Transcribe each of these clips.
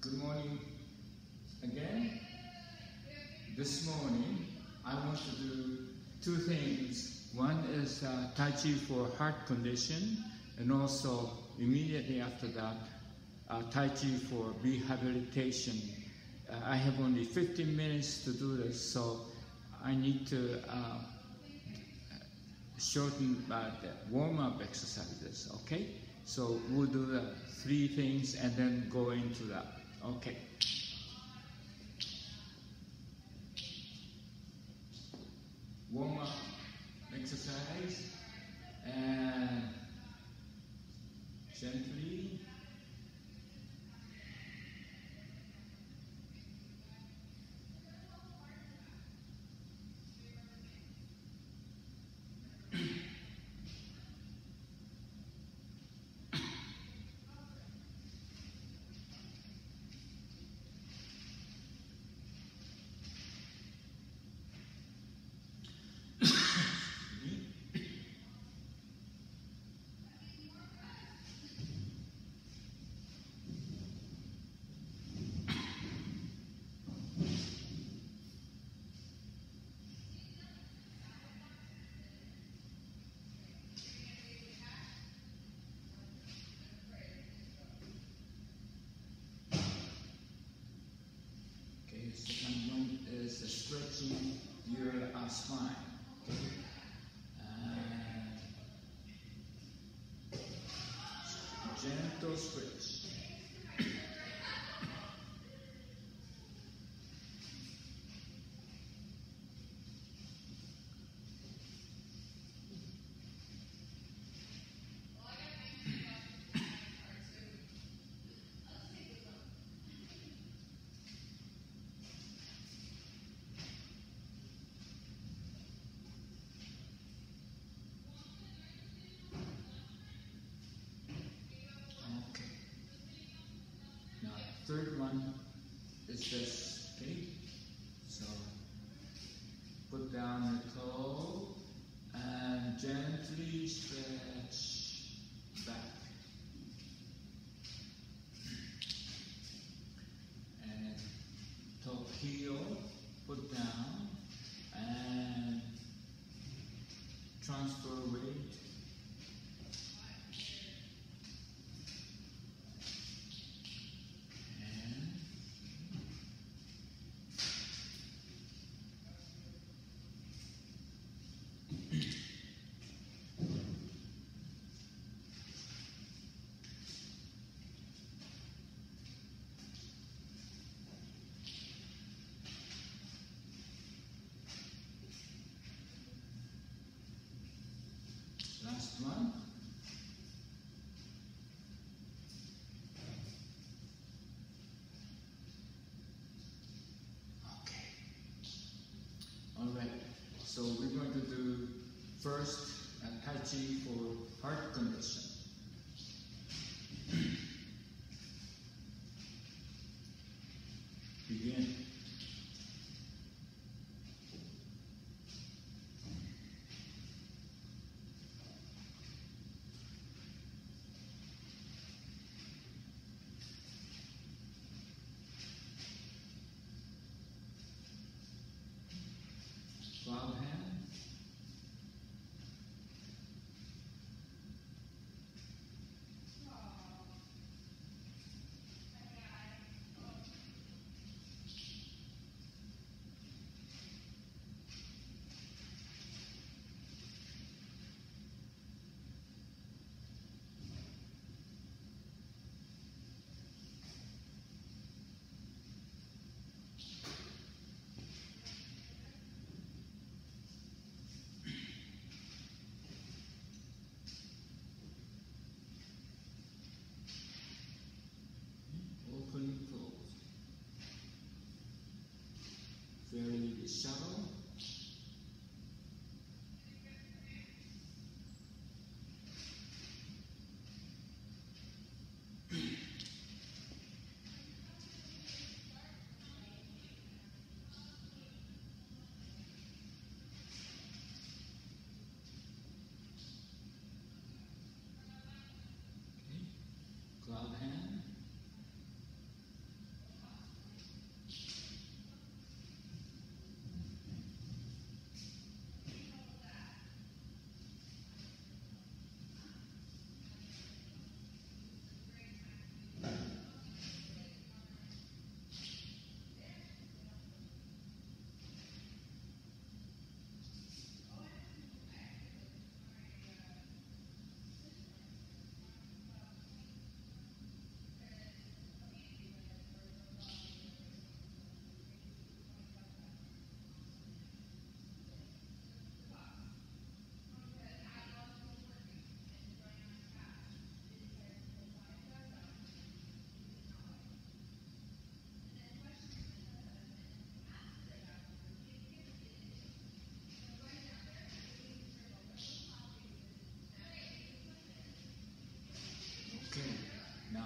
Good morning again. This morning I want to do two things. One is Tai Chi for heart condition, and also immediately after that Tai Chi for rehabilitation. I have only 15 minutes to do this, so I need to shorten the warm-up exercises, okay? So we'll do the three things and then go into that, okay? Warm-up exercise, and gently second one is stretching your spine. Okay? Gentle stretch. Third one is this, okay? So put down the toe and gently stretch back. And top heel, put down and transfer weight. Last one. Okay. All right. So we're going to do first Tai Chi for heart condition. Begin. Cloud hand.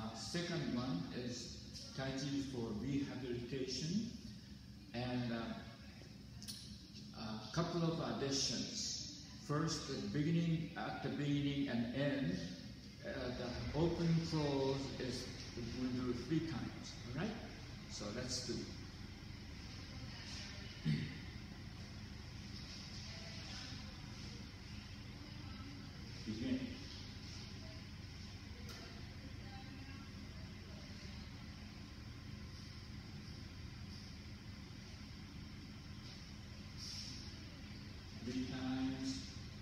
Second one is Tai Chi for rehabilitation, and a couple of additions. First, at the beginning and end, the open close is we'll do 3 times. All right? So let's do. Begin. Three times.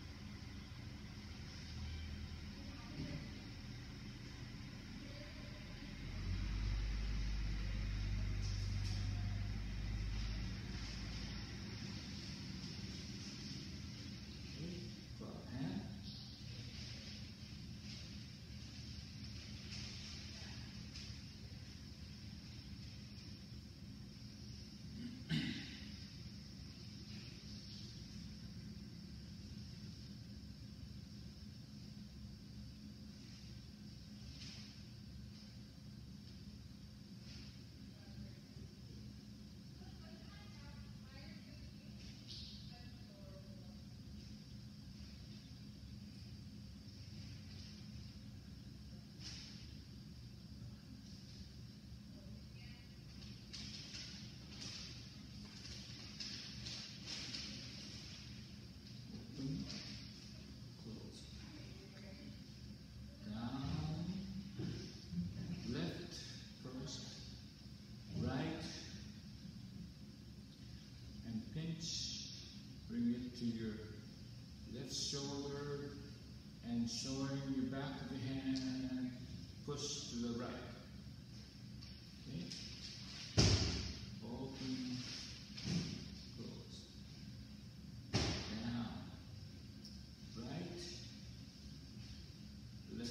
Bring it to your left shoulder and showing your back of the hand, push to the right. Okay? Open, close. Down, right, left,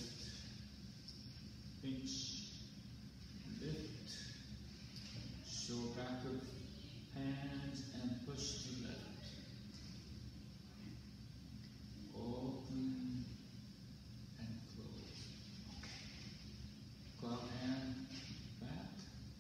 pinch, lift, show back of hands and push to left. Open and close. Okay. Glove hand back.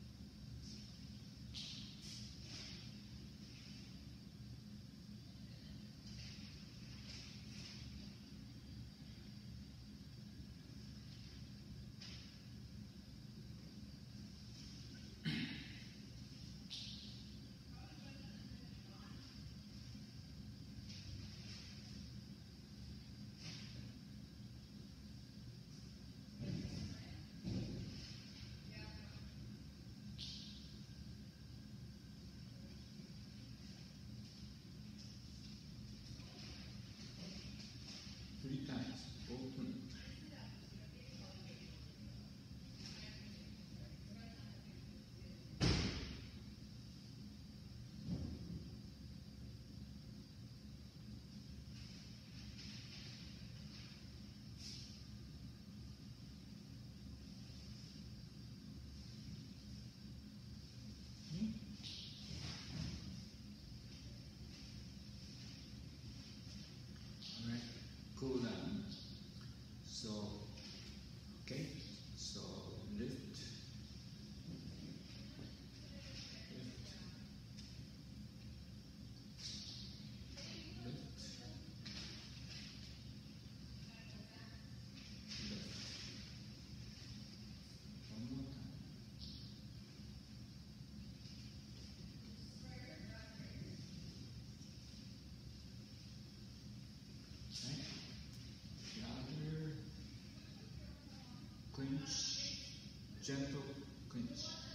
Three times. Open. Alright, cool down. So, okay, so lift, lift, lift, lift. One more time. Right? Gather, clinch, gentle clinch.